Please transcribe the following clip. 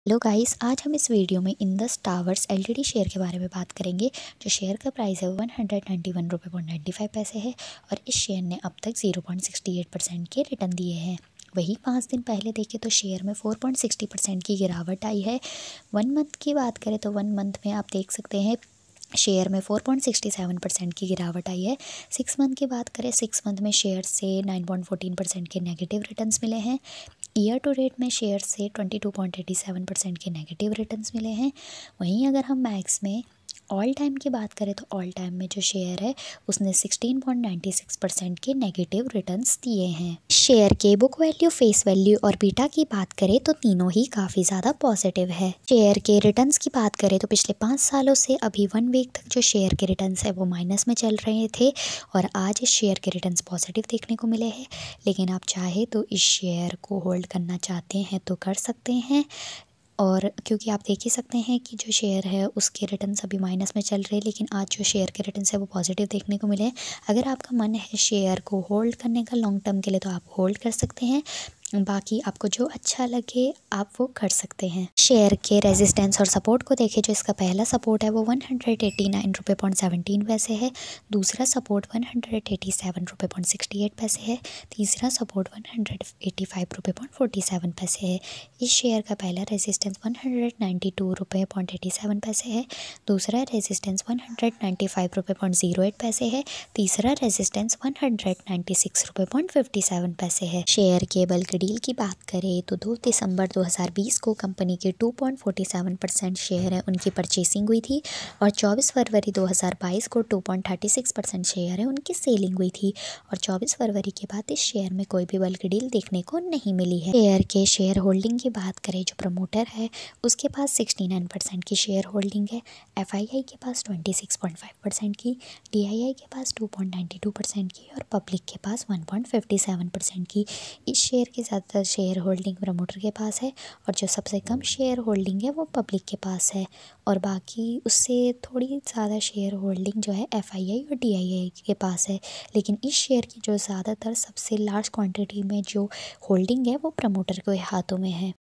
Hello guys, आज हम इस वीडियो में इंडस टावर्स एलटीडी शेयर के बारे में बात करेंगे। जो शेयर का प्राइस है वो 191.95 रुपये है और इस शेयर ने अब तक 0.68% के रिटर्न दिए हैं। वहीं 5 दिन पहले देखें तो शेयर में 4.60% की गिरावट आई है। 1 मंथ की बात करें तो 1 मंथ में आप देख सकते हैं शेयर में 4.67% की गिरावट आई है। 6 मंथ की बात करें, 6 मंथ में शेयर से 9.14% के नेगेटिव रिटर्न्स मिले हैं। ईयर टू डेट में शेयर से 22.87% के नेगेटिव रिटर्न्स मिले हैं। वहीं अगर हम मैक्स में ऑल टाइम की बात करें तो ऑल टाइम में जो शेयर है उसने 16.96% के नेगेटिव रिटर्न्स दिए हैं। शेयर के बुक वैल्यू, फेस वैल्यू और बीटा की बात करें तो तीनों ही काफ़ी ज़्यादा पॉजिटिव है। शेयर के रिटर्न्स की बात करें तो पिछले 5 सालों से अभी 1 वीक तक जो शेयर के रिटर्न्स है वो माइनस में चल रहे थे और आज इस शेयर के रिटर्न्स पॉजिटिव देखने को मिले हैं। लेकिन आप चाहे तो इस शेयर को होल्ड करना चाहते हैं तो कर सकते हैं, और क्योंकि आप देख ही सकते हैं कि जो शेयर है उसके रिटर्न्स अभी माइनस में चल रहे हैं, लेकिन आज जो शेयर के रिटर्न्स है वो पॉजिटिव देखने को मिले हैं। अगर आपका मन है शेयर को होल्ड करने का लॉन्ग टर्म के लिए तो आप होल्ड कर सकते हैं, बाकी आपको जो अच्छा लगे आप वो कर सकते हैं। शेयर के रेजिस्टेंस और सपोर्ट को देखें, जो इसका पहला सपोर्ट है वो 189.17 रुपये है। दूसरा सपोर्ट 187.68 है। तीसरा सपोर्ट 185.47 है। इस शेयर का पहला रेजिस्टेंस 192.87 है। दूसरा रेजिस्टेंस 195.08 है। तीसरा रेजिस्टेंस 196.57 है। शेयर के बल्क डील की बात करें तो 2 दिसंबर 2020 को कंपनी के 2.47% शेयर है उनकी परचेसिंग हुई थी और 24 फरवरी 2022 को 2.36% शेयर है उनकी सेलिंग हुई थी और 24 फरवरी के बाद इस शेयर में कोई भी बल्क डील देखने को नहीं मिली है। शेयर के शेयर होल्डिंग की बात करें, जो प्रमोटर है उसके पास 69% की शेयर होल्डिंग है। FII के पास 26.5% की, DII के पास 2.92% की और पब्लिक के पास 1.57% की। इस शेयर की ज़्यादातर शेयर होल्डिंग प्रमोटर के पास है और जो सबसे कम शेयर होल्डिंग है वो पब्लिक के पास है, और बाकी उससे थोड़ी ज़्यादा शेयर होल्डिंग जो है FII और DII के पास है। लेकिन इस शेयर की जो ज़्यादातर सबसे लार्ज क्वांटिटी में जो होल्डिंग है वो प्रमोटर के हाथों में है।